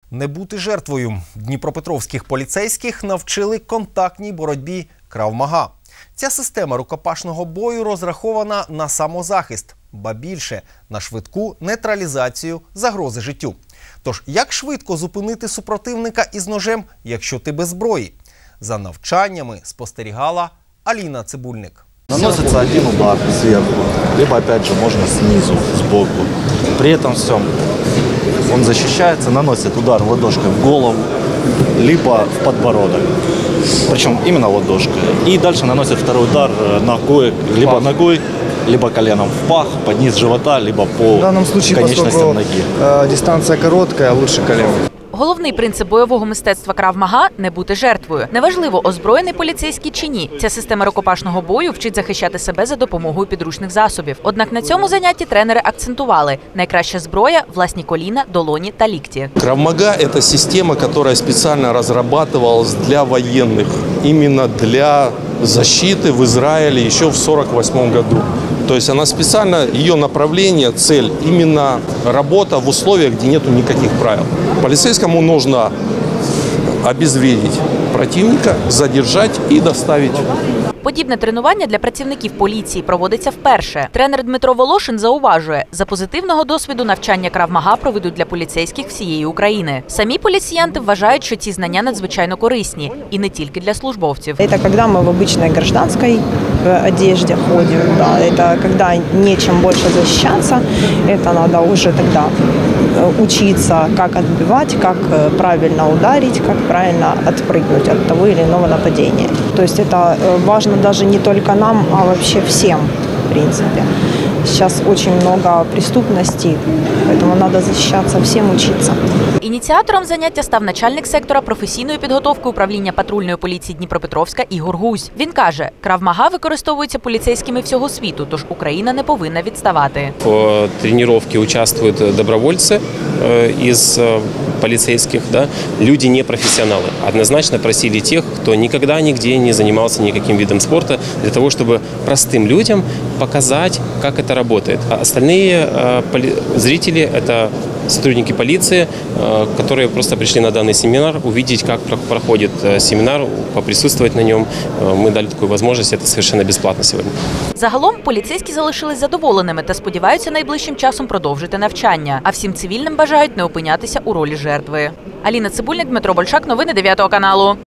Не бути жертвою. Дніпропетровських поліцейських навчили контактній боротьбі Крав-Мага. Ця система рукопашного бою розрахована на самозахист, ба більше – на швидку нейтралізацію загрози життю. Тож, як швидко зупинити супротивника із ножем, якщо ти без зброї? За навчаннями спостерігала Аліна Цибульник. Наносится один удар сверху, либо опять же можно снизу, сбоку. При этом всем он защищается, наносит удар ладошкой в голову, либо в подбородок. Причем именно ладошкой. И дальше наносит второй удар ногой, либо ногой, либо коленом в пах, под низ живота, либо по конечностям ноги. Дистанция короткая, лучше колено. Головний принцип бойового мистецтва Крав-Мага – не бути жертвою. Неважливо, озброєний поліцейський чи ні. Ця система рукопашного бою вчить захищати себе за допомогою підручних засобів. Однак на цьому занятті тренери акцентували – найкраща зброя – власні коліна, долоні та лікті. Крав-Мага – это система, которая специально разрабатывалась для военных, именно для защиты в Израиле еще в 1948 году. То есть она специально, ее направление, цель – именно работа в условиях, где нету никаких правил. Полицейскому нужно обезвредить противника, задержать и доставить. Подібне тренування для працівників поліції проводиться вперше. Тренер Дмитро Волошин зауважує, за позитивного досвіду навчання Крав-Мага проведуть для поліцейських всієї України. Самі поліціянти вважають, що ці знання надзвичайно корисні. І не тільки для службовців. Це коли ми в обычной гражданской одежде ходим. Да. Это когда нечем больше защищаться. Это надо уже тогда учиться, как отбивать, как правильно ударить, как правильно отпрыгнуть от того или иного нападения. То есть это важно даже не только нам, а вообще всем, в принципе. Сейчас очень много преступностей, поэтому надо защищаться всем, учиться. Ініціатором заняття став начальник сектора професійної підготовки управління патрульної поліції Дніпропетровська Ігор Гузь. Він каже, Крав-Мага використовується поліцейськими всього світу, тож Україна не повинна відставати. В тренировке участвуют добровольцы из полицейских, да? Люди не профессионалы. Однозначно просили тех, кто никогда нигде не занимался никаким видом спорта, для того, чтобы простым людям показать, как это работает. А остальные зрители – это сотрудники полиции, которые просто пришли на данный семинар, увидеть, как проходит семинар, поприсутствовать на нем. Мы дали такую возможность, это совершенно бесплатно сегодня. Загалом поліцейські залишились задоволеними та сподіваються найближчим часом продовжити навчання. А всім цивільним бажають не опинятися у ролі жертви. Аліна Цибульник, Дмитро Большак, новини 9 каналу.